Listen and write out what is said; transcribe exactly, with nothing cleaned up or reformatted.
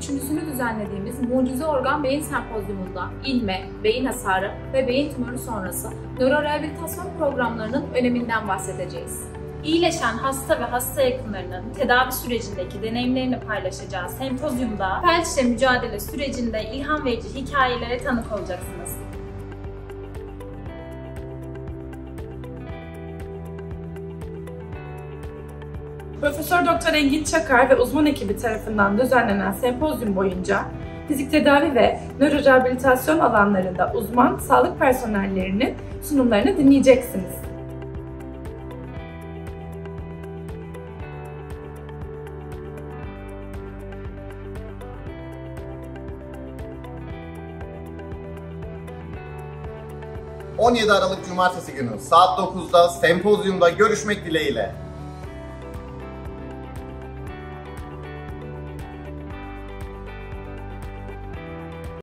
üçüncüsünü düzenlediğimiz Mucize Organ Beyin Sempozyumunda inme, beyin hasarı ve beyin tümörü sonrası nörorehabilitasyon programlarının öneminden bahsedeceğiz. İyileşen hasta ve hasta yakınlarının tedavi sürecindeki deneyimlerini paylaşacağı sempozyumda felçle mücadele sürecinde ilham verici hikayelere tanık olacaksınız. Profesör Doktor Engin Çakar ve uzman ekibi tarafından düzenlenen sempozyum boyunca fizik tedavi ve nörorehabilitasyon alanlarında uzman sağlık personellerinin sunumlarını dinleyeceksiniz. on yedi Aralık Cumartesi günü saat dokuzda sempozyumda görüşmek dileğiyle.